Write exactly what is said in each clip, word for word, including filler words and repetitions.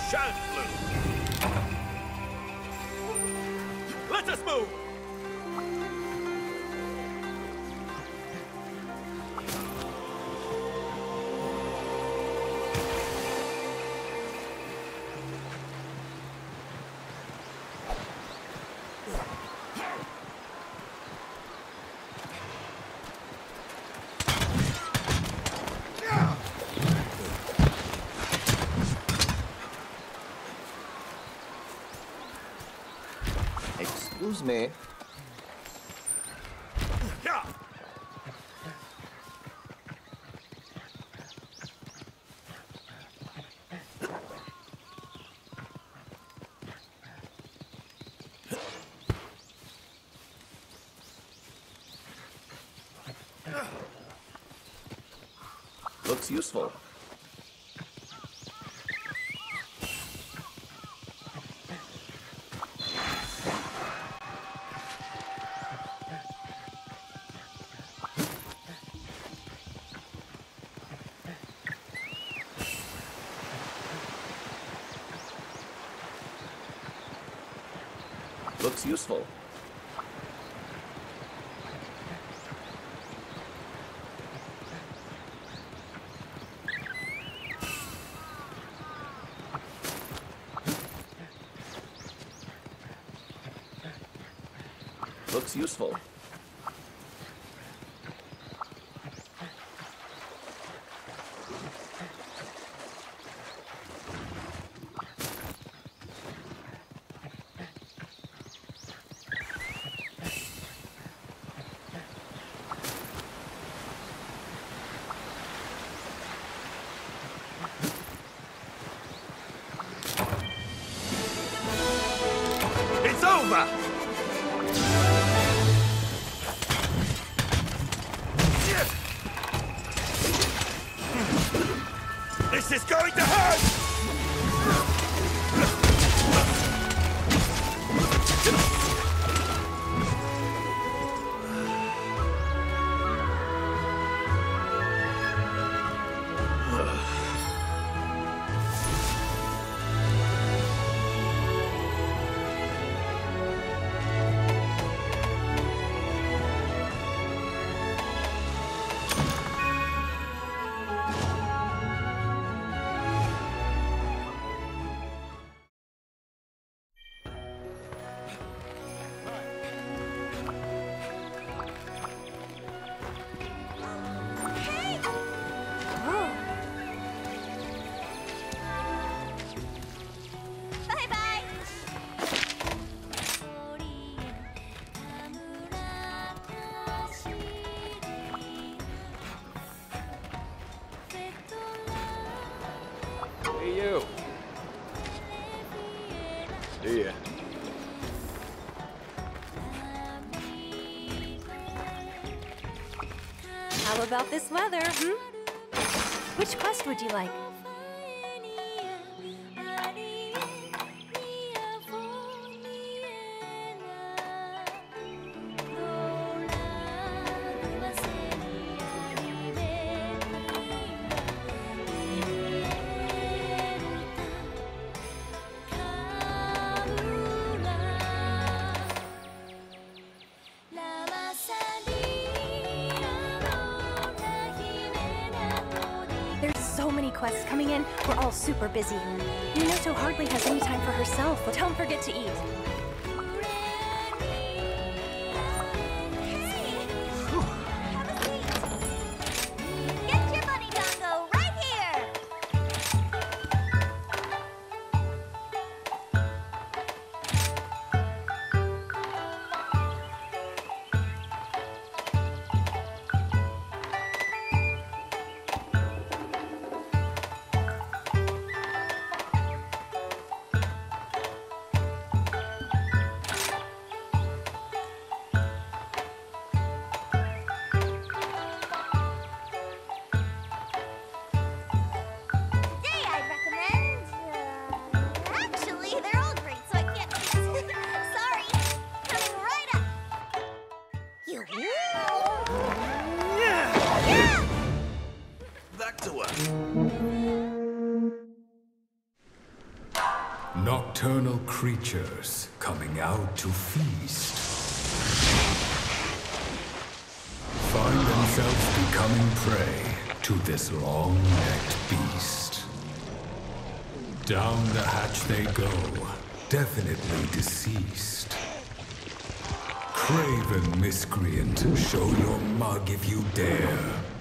shan't lose. Let us move! Excuse me. Looks useful. Looks useful. Looks useful. It's over! This is going to hurt! Hey, you. See ya. How about this weather, hmm? Which quest would you like? So many quests coming in, we're all super busy. Yunoto hardly has any time for herself, but don't forget to eat. Get your money, Dongo, right here! Nocturnal creatures coming out to feast. Find themselves becoming prey to this long-necked beast. Down the hatch they go, definitely deceased. Craven miscreant, show your mug if you dare.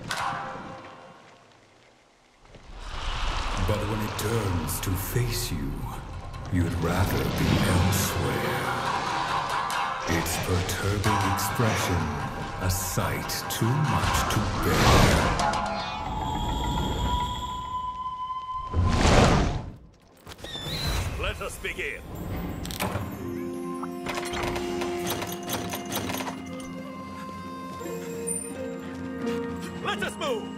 But when it turns to face you, you'd rather be elsewhere. Its perturbing expression, a sight too much to bear. Let us begin. Let us move!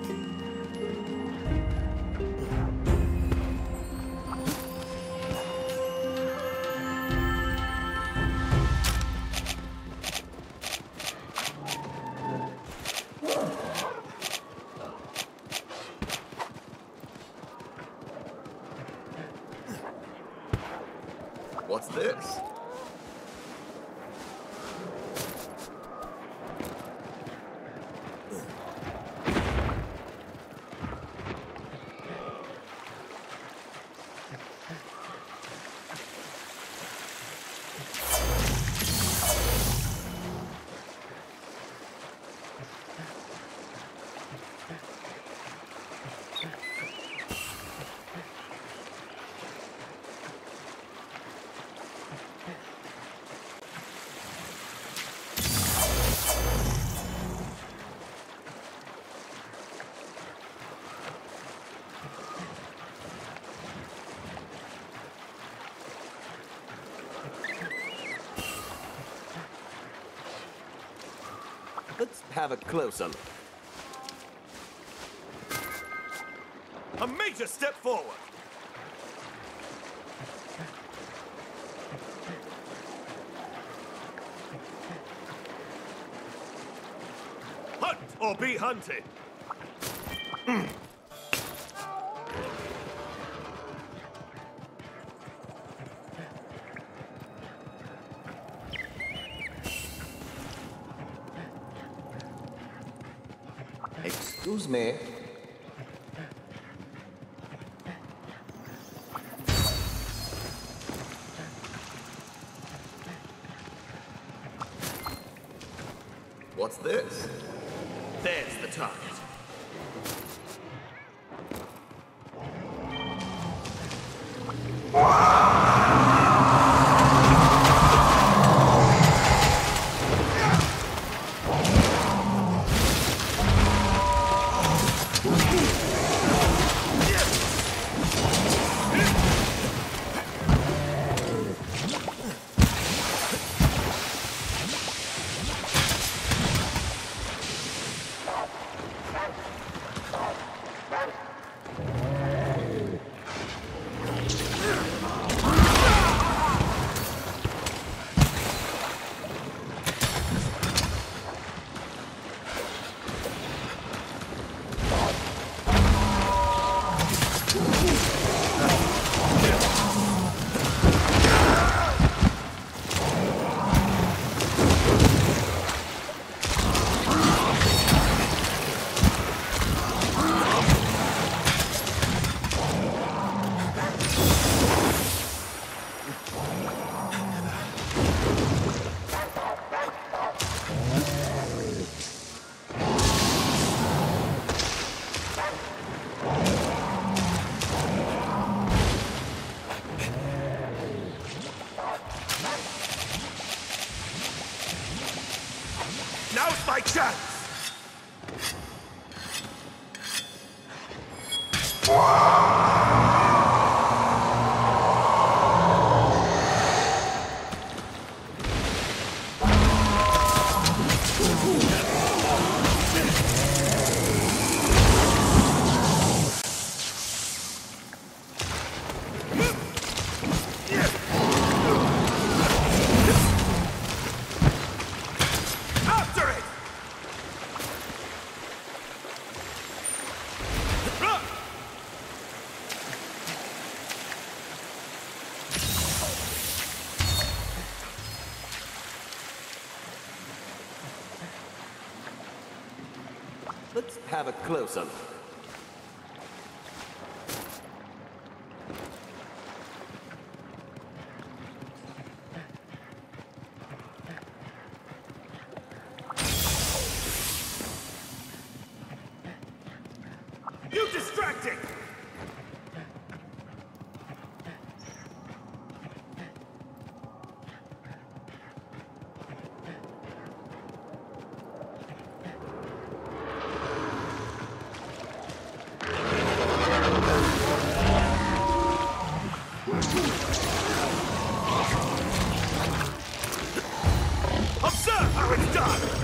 What's this? Let's have a closer look. A major step forward! Hunt or be hunted! Excuse me. What's this? There's the target. Now's my chance! Let's have a closer look. You distracting! Observe how it's done!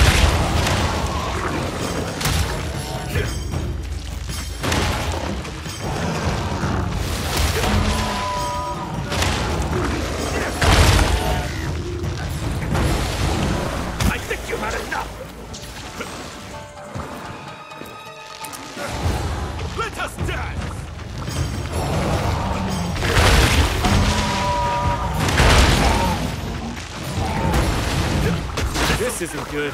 I think you've had enough! Let us dance! This isn't good.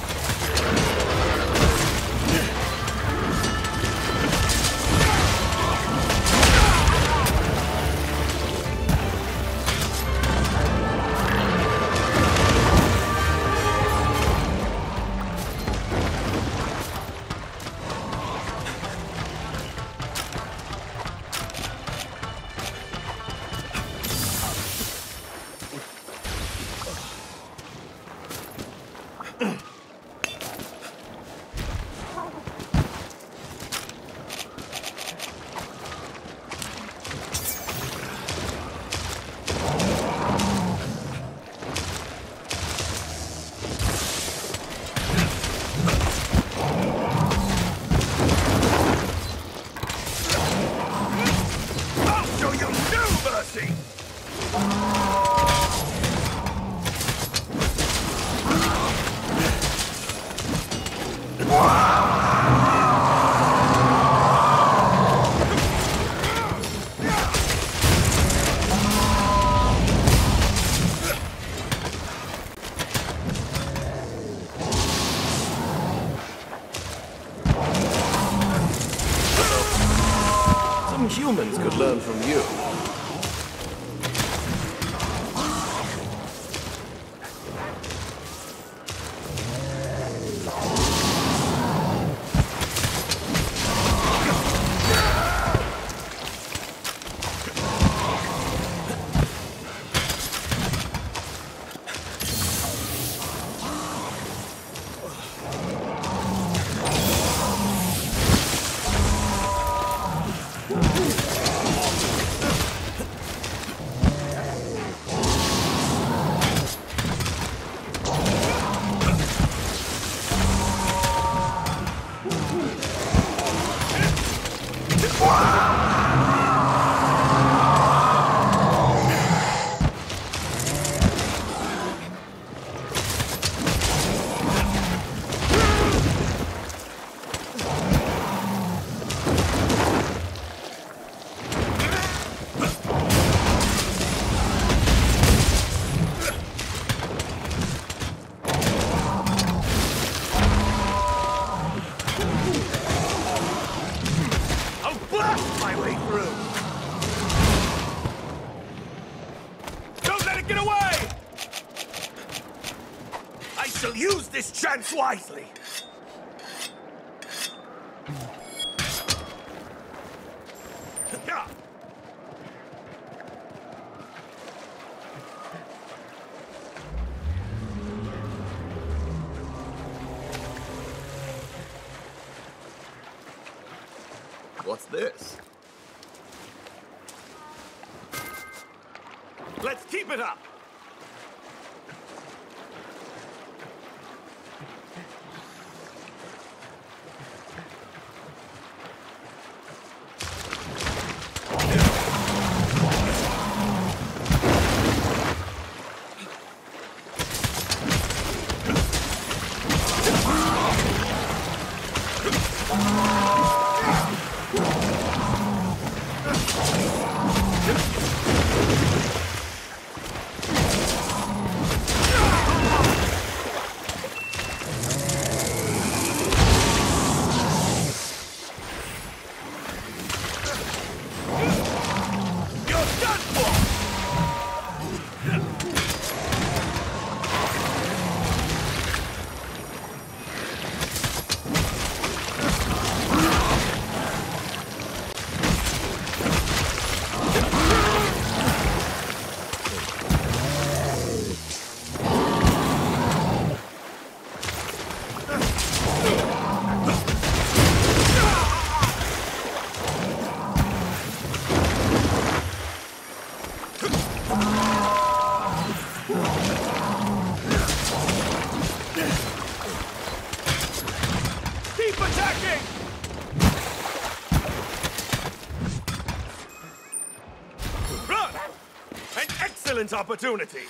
I'll show you no mercy! Some humans could learn from you. I'll blast my way through! Don't let it get away! I shall use this chance wisely! Yeah. What's this? Let's keep it up! Excellent opportunity.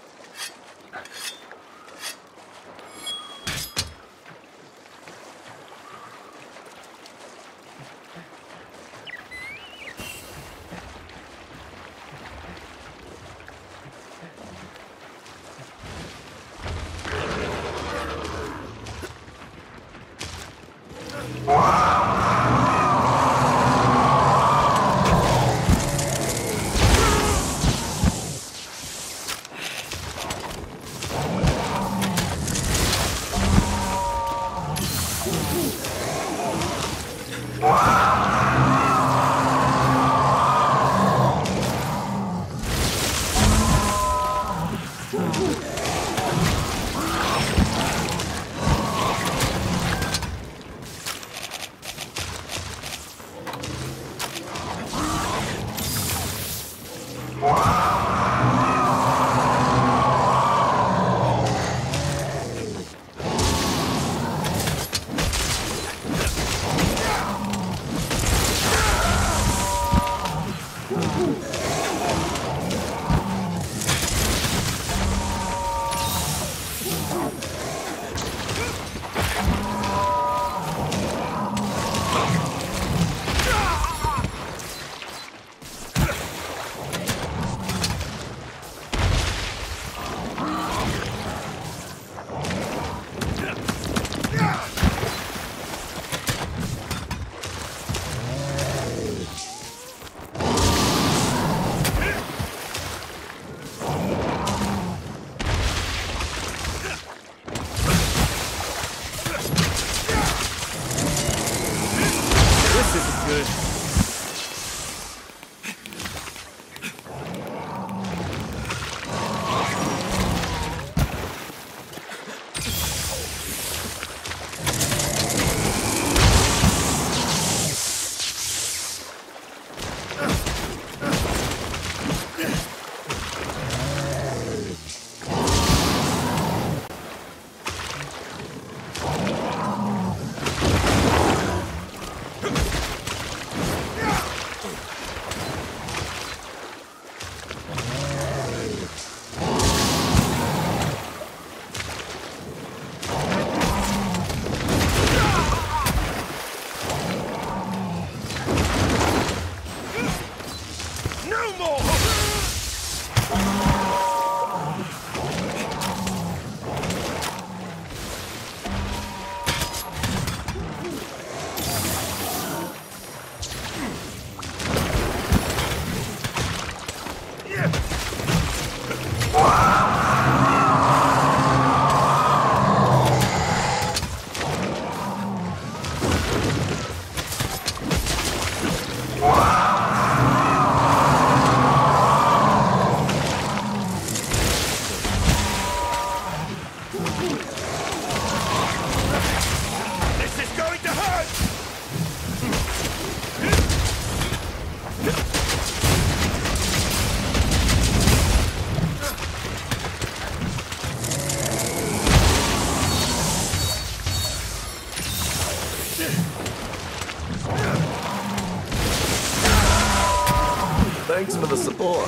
Thanks for the support.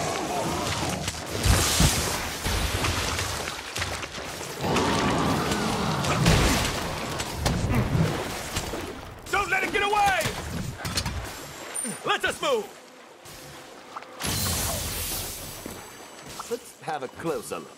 Don't let it get away! Let us move! Let's have a closer look.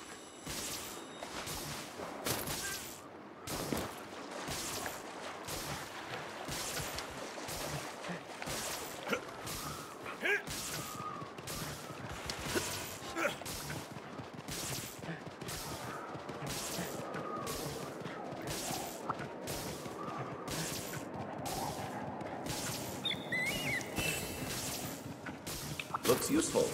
Looks useful.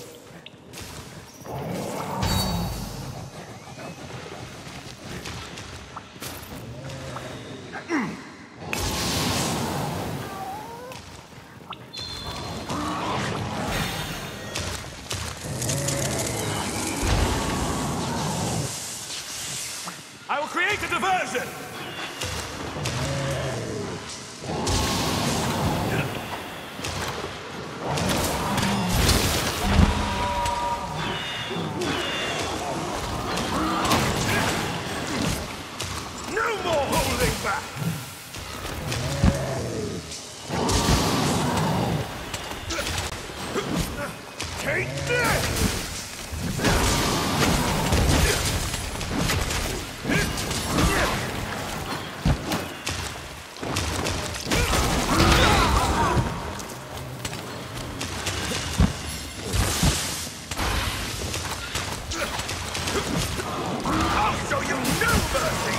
I will create a diversion! Take this! I'll show you no mercy!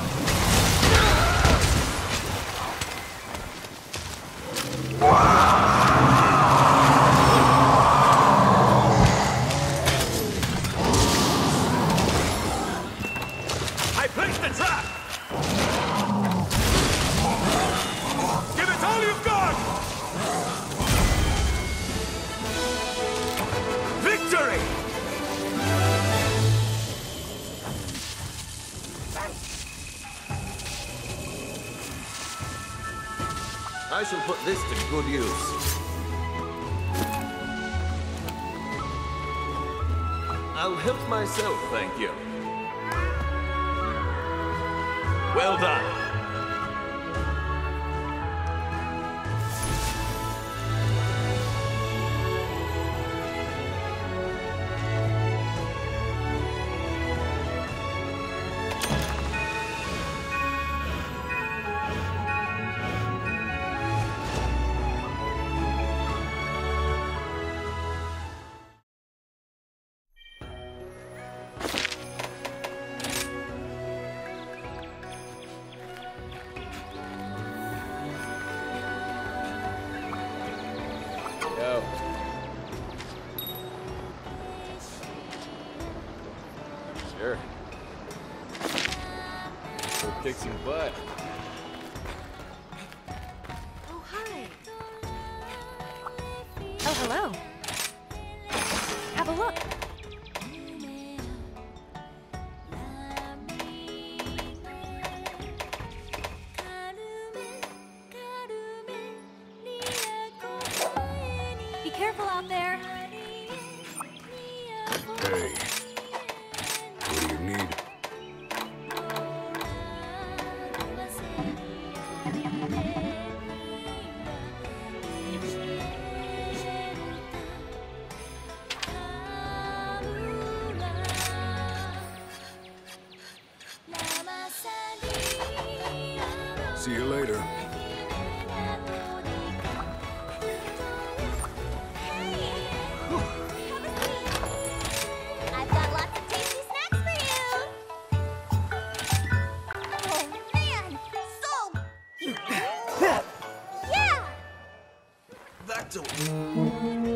I placed the trap! Give it all you've got! Victory! I shall put this to good use. I'll help myself, thank you. Well done. Yo. Sure. Go kick some butt. Oh, hi. Oh, hello. Have a look. Be careful out there. Hey, what do you need? See you later. I've got lots of tasty snacks for you. Oh man, so yeah. That'll...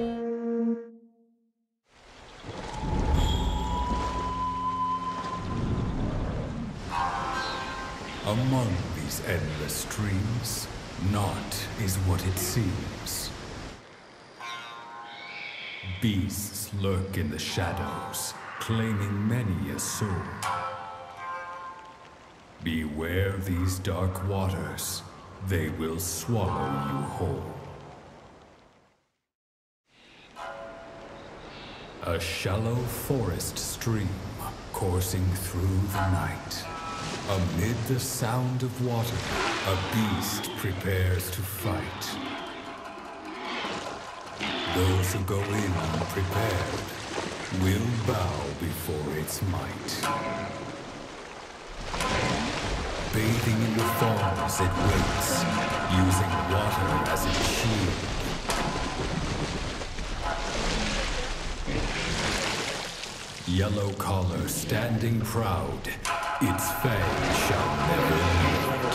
Among these endless streams, naught is what it seems. Beasts lurk in the shadows, claiming many a soul. Beware these dark waters, they will swallow you whole. A shallow forest stream coursing through the night. Amid the sound of water, a beast prepares to fight. Those who go in unprepared will bow before its might. Bathing in the thorns it waits, using water as its shield. Yellow collar standing proud, its fang shall never yield.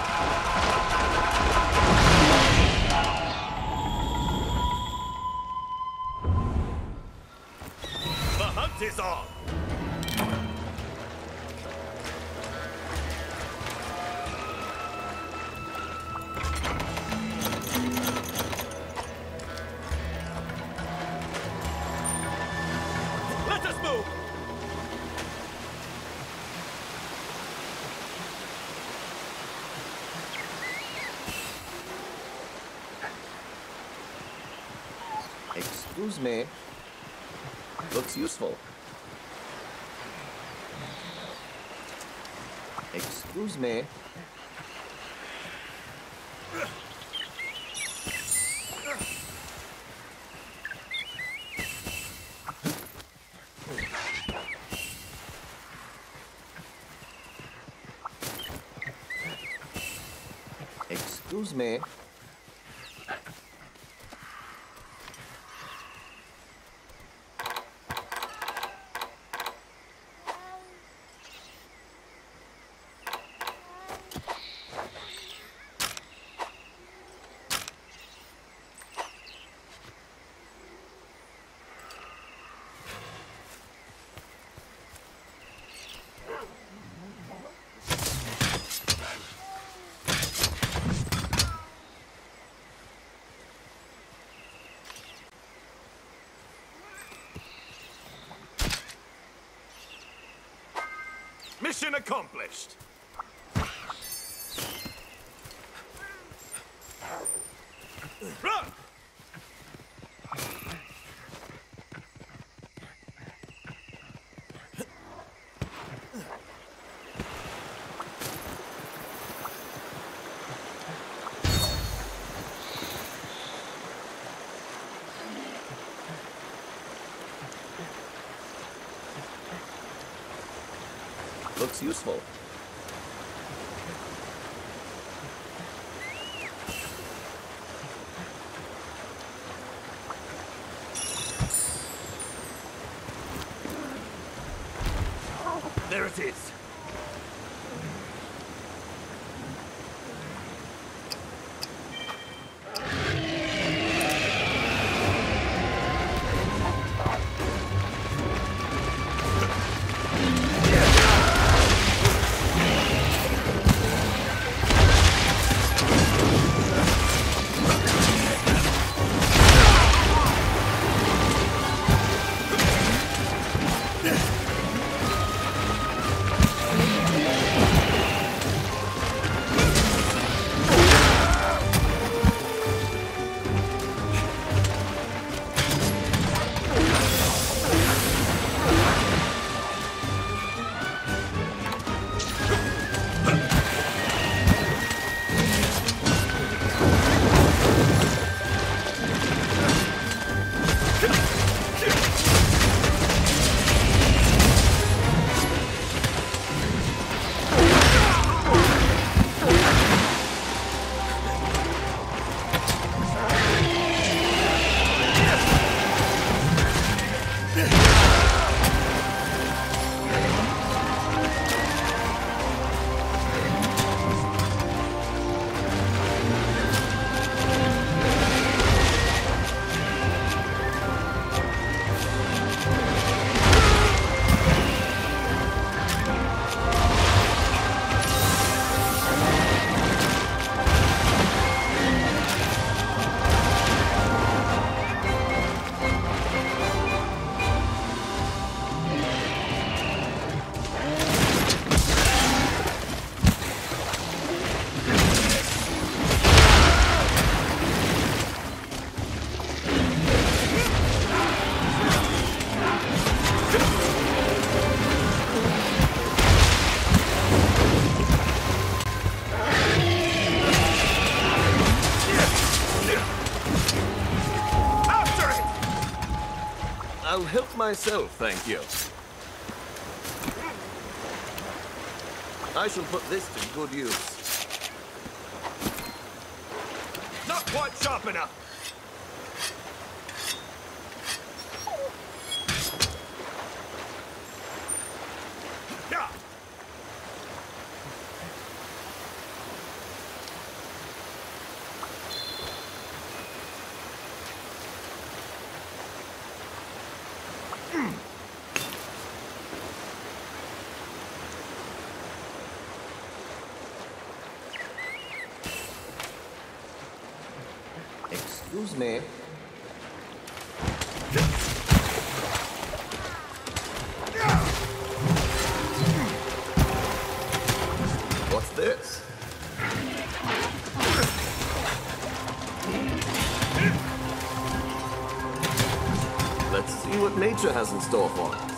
The hunt is on! Let us move! Excuse me. Looks useful. Excuse me. Excuse me. Mission accomplished. Run! Looks useful. There it is. I'll help myself, thank you. I shall put this to good use. Not quite sharp enough. Yeah. Excuse me. What's this? Let's see what nature has in store for us.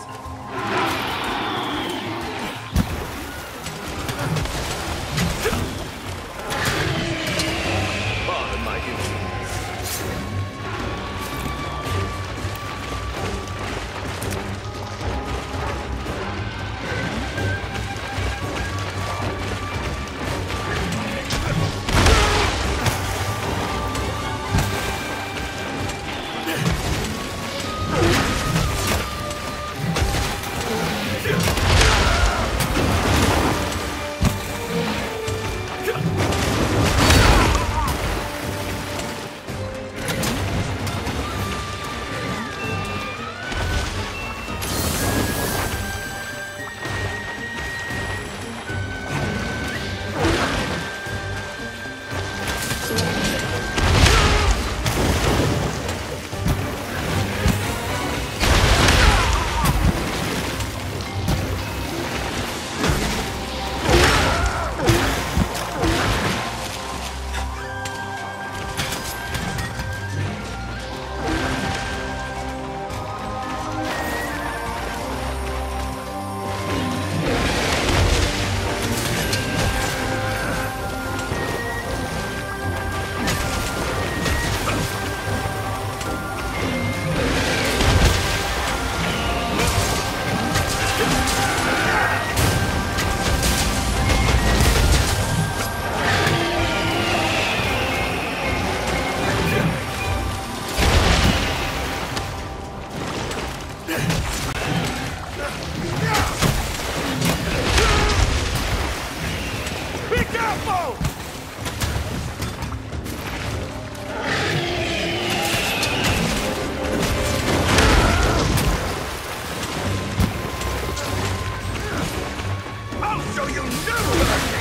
Pardon my insolence. Whoa! I'll show you new mercy!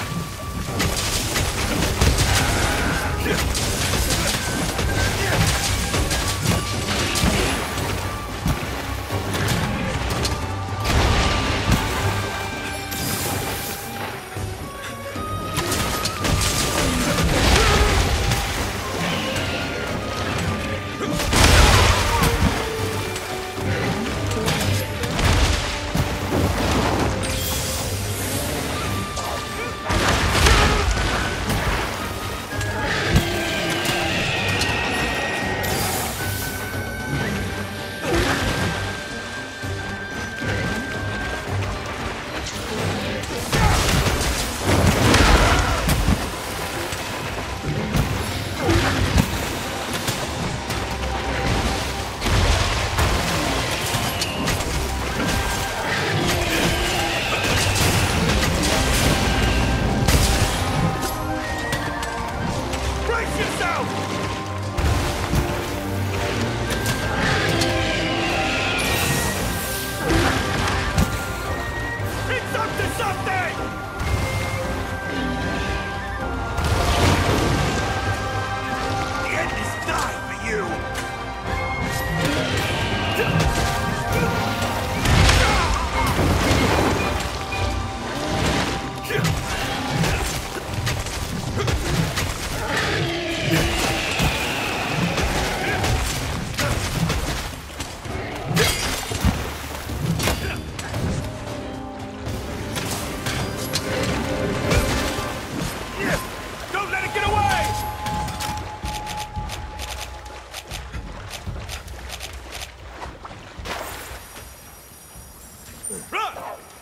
Run!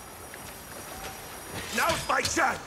Now's my chance!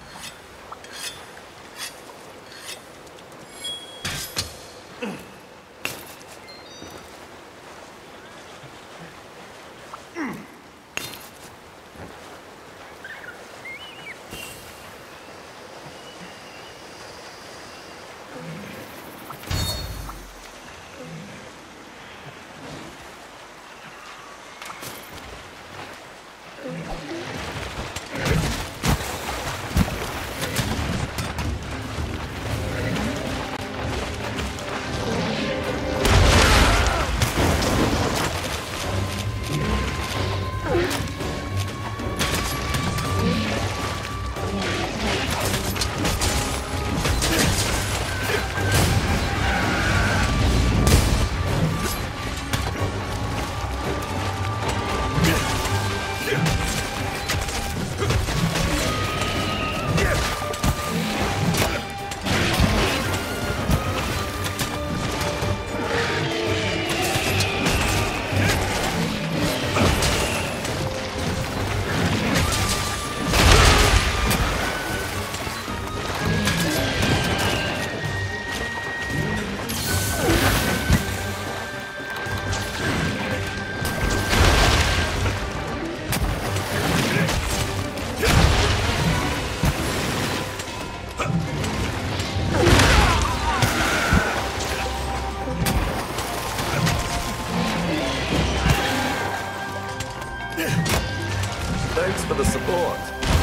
Thanks for the support.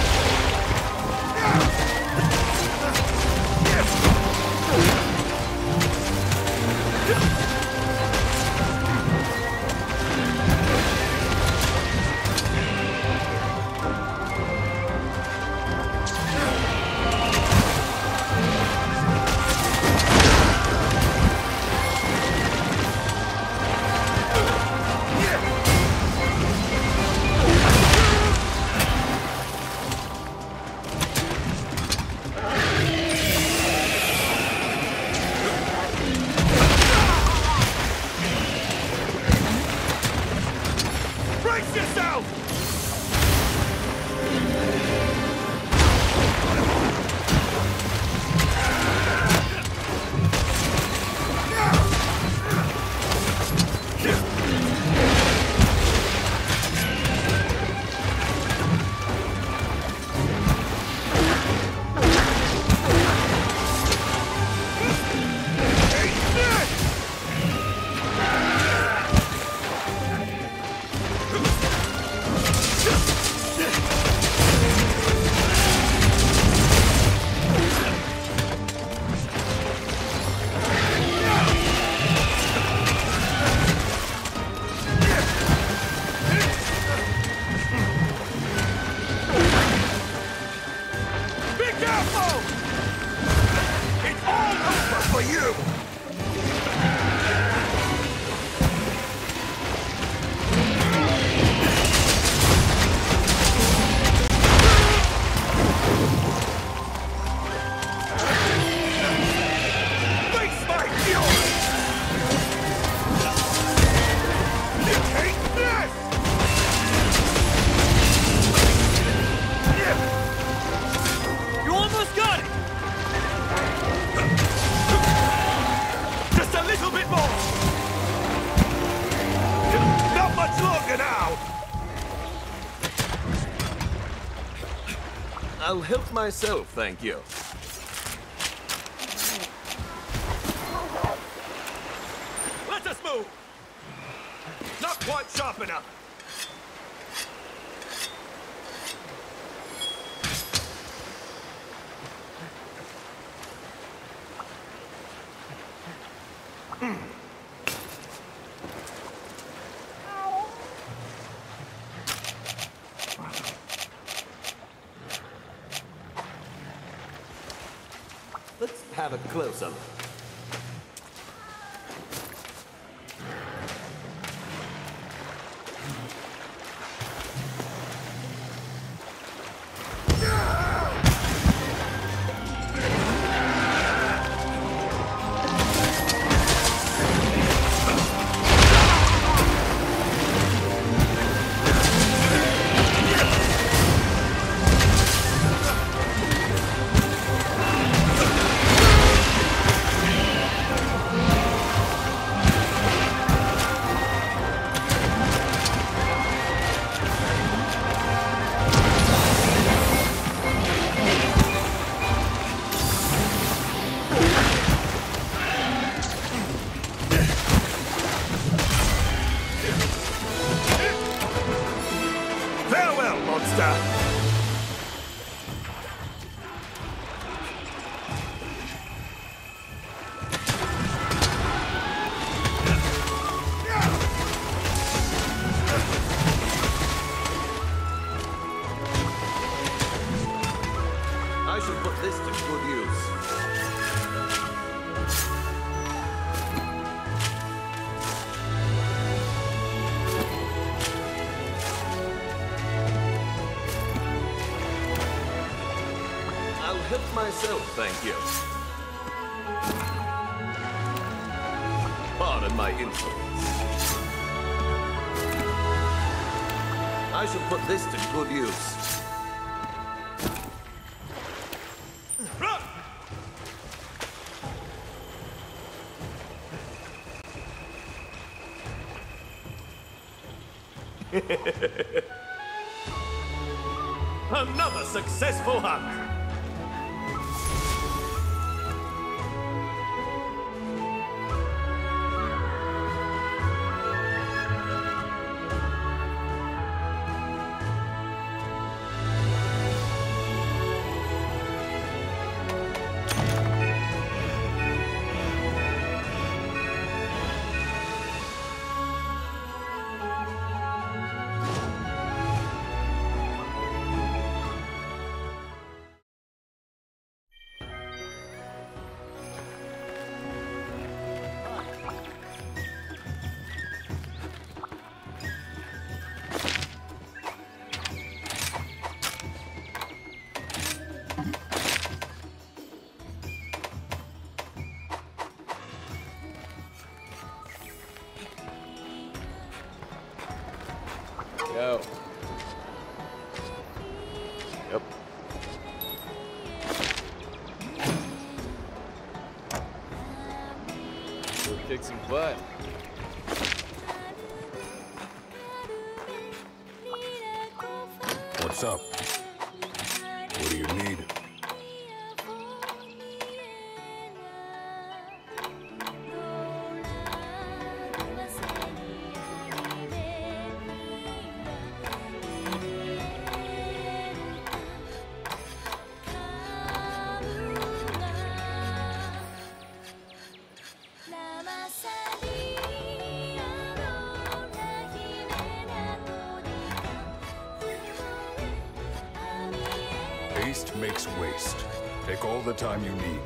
Brace yourself! I'll help myself, thank you. Let us move! Not quite sharp enough! Let's have a closer look. Farewell, monster! I should put this to good use. I'll help myself, thank you. Pardon my insolence. I shall put this to good use. Run! Another successful hunt! Go. Yep. Go kick some butt. What's up? What do you need? Haste makes waste. Take all the time you need.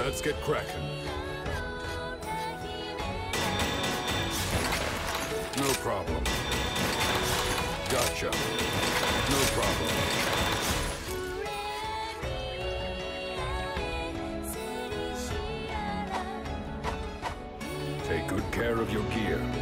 Let's get cracking. No problem. Gotcha. No problem. Take good care of your gear.